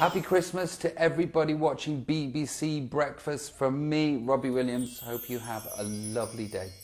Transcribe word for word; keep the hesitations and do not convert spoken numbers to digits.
Happy Christmas to everybody watching B B C Breakfast. From me, Robbie Williams. Hope you have a lovely day.